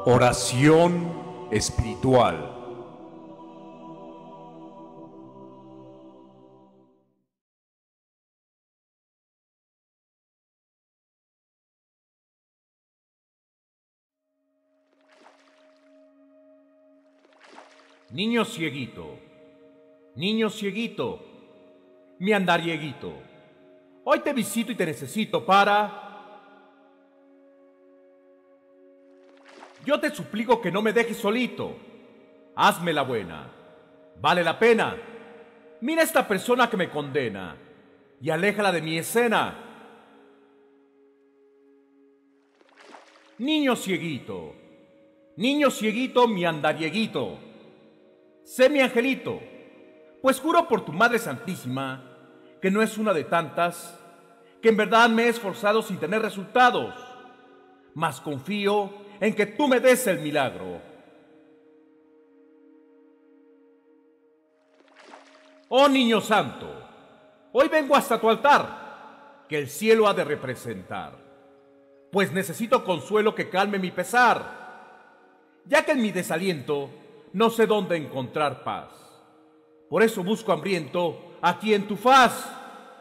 Oración espiritual. Niño cieguito, mi andarieguito, hoy te visito y te necesito para... Yo te suplico que no me dejes solito, hazme la buena, vale la pena. Mira a esta persona que me condena y aléjala de mi escena. Niño cieguito, mi andarieguito, sé mi angelito, pues juro por tu Madre Santísima que no es una de tantas, que en verdad me he esforzado sin tener resultados, mas confío en que tú me des el milagro. Oh Niño Santo, hoy vengo hasta tu altar, que el cielo ha de representar, pues necesito consuelo que calme mi pesar, ya que en mi desaliento no sé dónde encontrar paz. Por eso busco hambriento aquí en tu faz.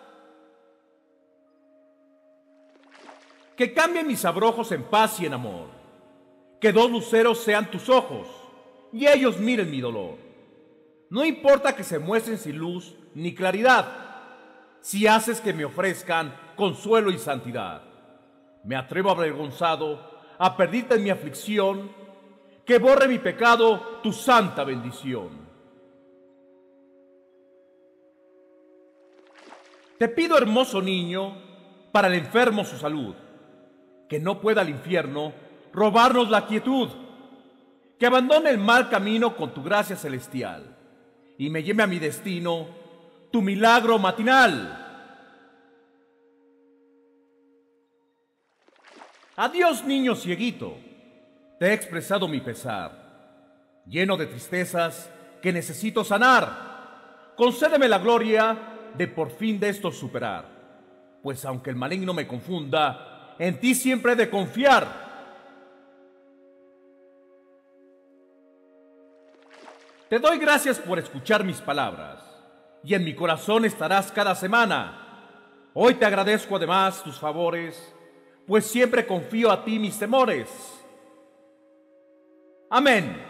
Que cambien mis abrojos en paz y en amor. Que dos luceros sean tus ojos y ellos miren mi dolor. No importa que se muestren sin luz ni claridad, si haces que me ofrezcan consuelo y santidad. Me atrevo avergonzado a pedirte en mi aflicción que borre mi pecado tu santa bendición. Te pido, hermoso niño, para el enfermo su salud, que no pueda el infierno robarnos la quietud, que abandone el mal camino con tu gracia celestial y me lleve a mi destino tu milagro matinal. Adiós, niño cieguito, te he expresado mi pesar, lleno de tristezas que necesito sanar. Concédeme la gloria de por fin de esto superar, pues aunque el maligno me confunda, en ti siempre he de confiar. Te doy gracias por escuchar mis palabras, y en mi corazón estarás cada semana. Hoy te agradezco además tus favores, pues siempre confío a ti mis temores. Amén.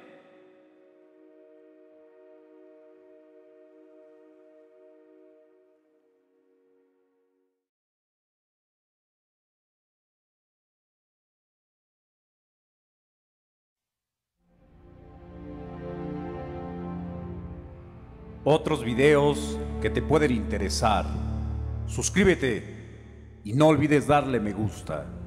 Otros videos que te pueden interesar. Suscríbete y no olvides darle me gusta.